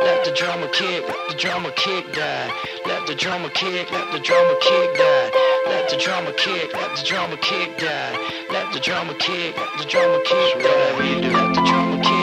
Let the drummer kick, let the drummer kick die. Let the drummer kick, let the drummer kick die. Let the drummer kick, let the drummer kick die. Let the drummer kick, let the drummer kick die. Let the drummer kick.